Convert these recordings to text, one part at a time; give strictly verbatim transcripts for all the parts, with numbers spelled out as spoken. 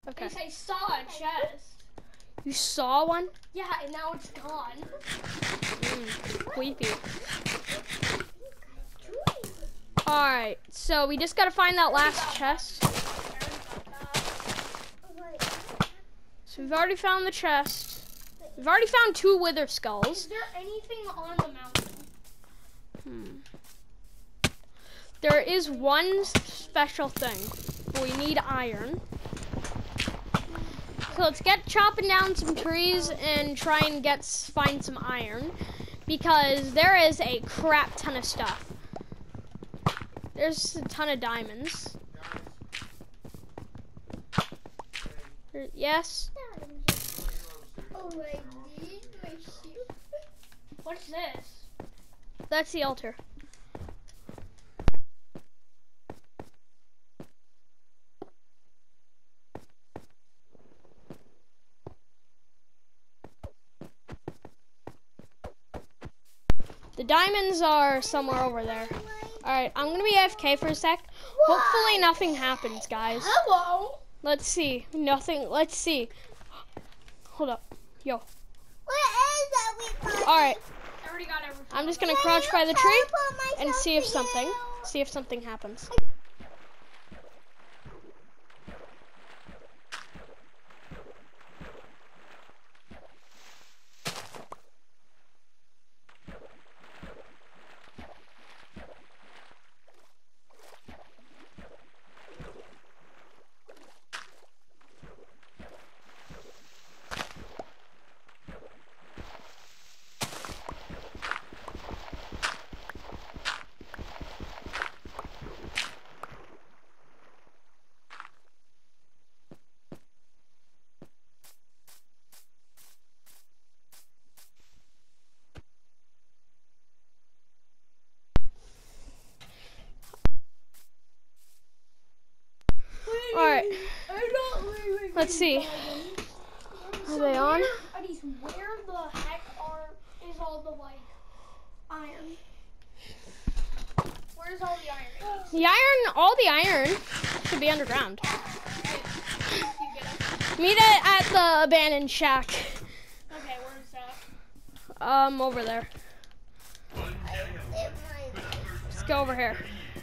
Okay. At least I saw a chest. You saw one? Yeah, and now it's gone. Mm, creepy. Alright, so we just gotta find that last chest. So we've already found the chest. We've already found two wither skulls. Is there anything on the mountain? Hmm. There is one special thing. We need iron. So let's get chopping down some trees and try and get find some iron, because there is a crap ton of stuff. There's a ton of diamonds. There, yes. What's this? That's the altar. The diamonds are somewhere over there. Alright, I'm gonna be A F K for a sec. Why? Hopefully nothing happens, guys. Hello? Let's see. Nothing. Let's see. Hold up. Yo. What is that we got? Alright. I already got everything. I'm just gonna crouch by the tree and see if something, see if something happens. Alright. Let's see. Are they on? Eddie's, where the heck are is all the like iron? Where's all the iron? The iron, all the iron should be underground. You get it? Meet it at the abandoned shack. Okay, where's that? Um, over there. Let's go over here.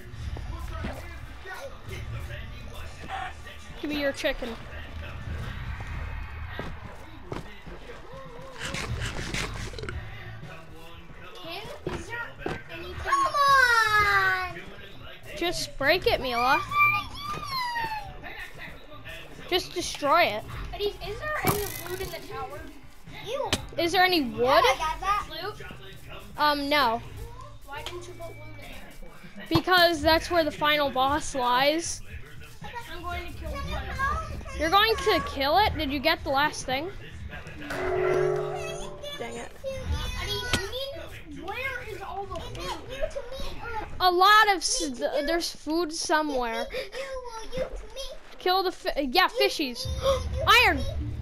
Give me your chicken. Can, is there anything? Come on! Just break it, Mila. Just destroy it. Eddie, is there any loot in the tower? You. Is there any wood? I got that. Loot? Um, no. Why didn't you put loot in there? Because that's where the final boss lies. I'm going to kill the final. You're going to kill it? Did you get the last thing? Dang it. Eddie, you need, where is all the food? A lot of, s there's food somewhere. Kill the, fi yeah, fishies. Iron!